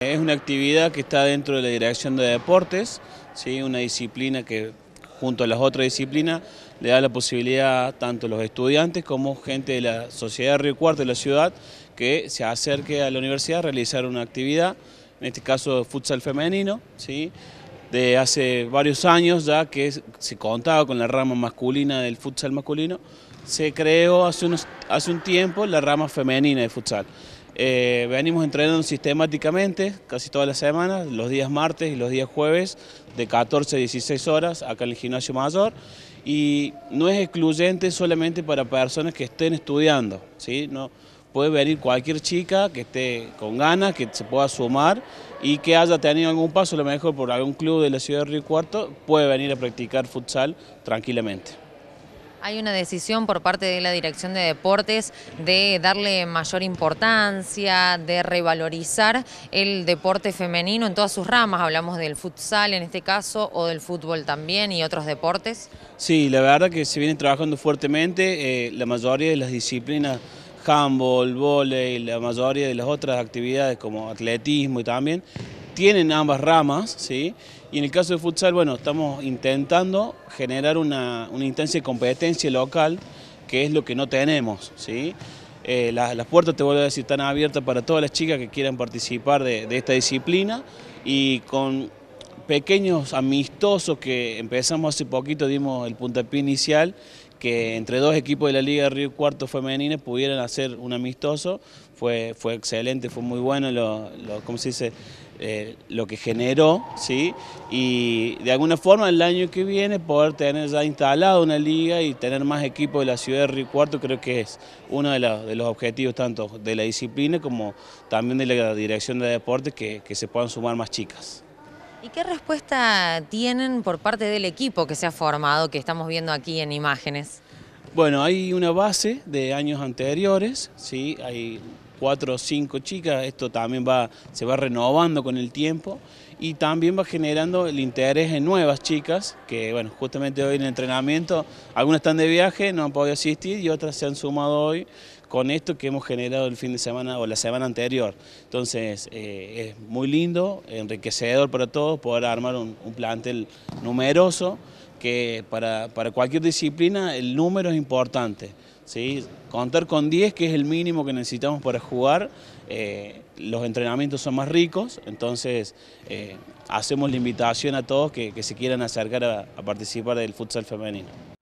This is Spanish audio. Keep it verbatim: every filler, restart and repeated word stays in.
Es una actividad que está dentro de la Dirección de Deportes, ¿sí? Una disciplina que junto a las otras disciplinas le da la posibilidad tanto a los estudiantes como gente de la sociedad de Río Cuarto, de la ciudad, que se acerque a la universidad a realizar una actividad, en este caso futsal femenino, ¿sí? De hace varios años ya que se contaba con la rama masculina del futsal masculino, se creó hace, unos, hace un tiempo la rama femenina de futsal. Eh, venimos entrenando sistemáticamente, casi todas las semanas, los días martes y los días jueves, de catorce a dieciséis horas, acá en el gimnasio mayor, y no es excluyente solamente para personas que estén estudiando, ¿sí? No, puede venir cualquier chica que esté con ganas, que se pueda sumar y que haya tenido algún paso, a lo mejor por algún club de la ciudad de Río Cuarto, puede venir a practicar futsal tranquilamente. Hay una decisión por parte de la Dirección de Deportes de darle mayor importancia, de revalorizar el deporte femenino en todas sus ramas. Hablamos del futsal en este caso, o del fútbol también y otros deportes. Sí, la verdad que se viene trabajando fuertemente, eh, la mayoría de las disciplinas, handball, vóley, la mayoría de las otras actividades como atletismo y también, tienen ambas ramas, ¿sí? Y en el caso de futsal, bueno, estamos intentando generar una, una instancia de competencia local, que es lo que no tenemos, ¿sí? Eh, las, las puertas, te vuelvo a decir, están abiertas para todas las chicas que quieran participar de, de esta disciplina y con pequeños amistosos que empezamos hace poquito, dimos el puntapié inicial, que entre dos equipos de la Liga de Río Cuarto Femenina pudieran hacer un amistoso, fue, fue excelente, fue muy bueno lo, lo, ¿cómo se dice? Eh, lo que generó, ¿sí? Y de alguna forma el año que viene poder tener ya instalado una liga y tener más equipos de la ciudad de Río Cuarto, creo que es uno de, la, de los objetivos tanto de la disciplina como también de la Dirección de Deportes, que, que se puedan sumar más chicas. ¿Y qué respuesta tienen por parte del equipo que se ha formado, que estamos viendo aquí en imágenes? Bueno, hay una base de años anteriores, ¿sí? Hay cuatro o cinco chicas, esto también va, se va renovando con el tiempo y también va generando el interés en nuevas chicas, que bueno, justamente hoy en el entrenamiento, algunas están de viaje, no han podido asistir y otras se han sumado hoy con esto que hemos generado el fin de semana o la semana anterior. Entonces eh, es muy lindo, enriquecedor para todos poder armar un, un plantel numeroso, que para, para cualquier disciplina el número es importante, ¿sí? Contar con diez, que es el mínimo que necesitamos para jugar, eh, los entrenamientos son más ricos, entonces eh, hacemos la invitación a todos que, que se quieran acercar a, a participar del futsal femenino.